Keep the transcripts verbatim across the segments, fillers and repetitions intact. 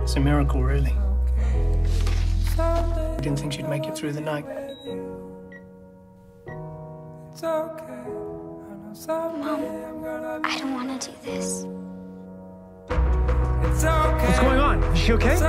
It's a miracle, really. I didn't think she'd make it through the night. Mom, I don't want to do this. What's going on? Is she okay?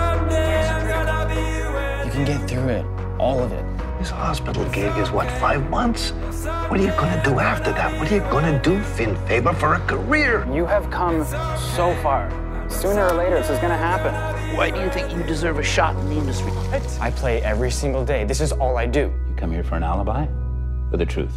You can get through it. All of it. This hospital gig is, what, five months? What are you gonna do after that? What are you gonna do, Finn Faber, for a career? You have come so far. Sooner or later, this is gonna happen. Why do you think you deserve a shot in the industry? I play every single day. This is all I do. You come here for an alibi or the truth?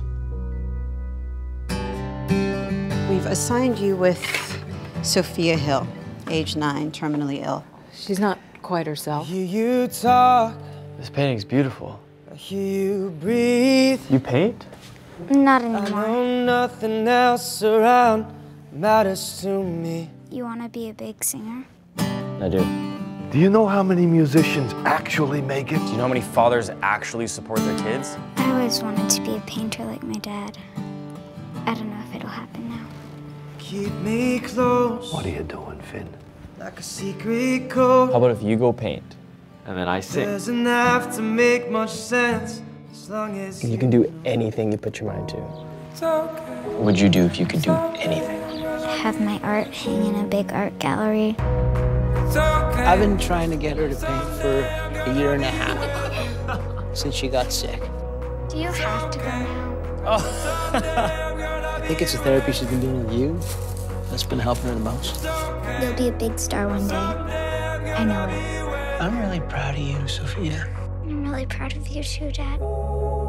We've assigned you with Sophia Hill, age nine, terminally ill. She's not quite herself. Hear you talk, This painting's beautiful. I hear you breathe. You paint? Not I anymore. know nothing else around matters to me. You want to be a big singer? I do. Do you know how many musicians actually make it? Do you know how many fathers actually support their kids? I always wanted to be a painter like my dad. I don't know if it'll happen now. Keep me close. What are you doing, Finn? Like a secret code. How about if you go paint, and then I sing? Doesn't have to make much sense as long as You can do anything you put your mind to. It's okay. What would you do if you could do anything? Have my art hang in a big art gallery. It's okay. I've been trying to get her to paint for a year and a half since she got sick. Do you have to go now? I think it's the therapy she's been doing with you that's been helping her the most. You'll be a big star one day. I know it. I'm really proud of you, Sophia. I'm really proud of you too, Dad.